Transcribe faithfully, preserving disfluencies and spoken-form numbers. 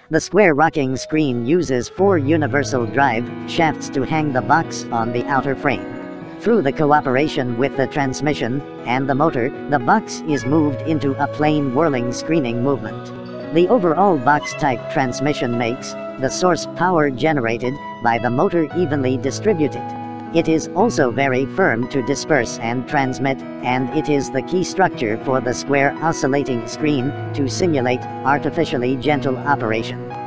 The square rocking screen uses four universal drive shafts to hang the box on the outer frame. Through the cooperation with the transmission and the motor, the box is moved into a plain whirling screening movement. The overall box-type transmission makes the source power generated by the motor evenly distributed. It is also very firm to disperse and transmit, and it is the key structure for the square oscillating screen to simulate artificially gentle operation.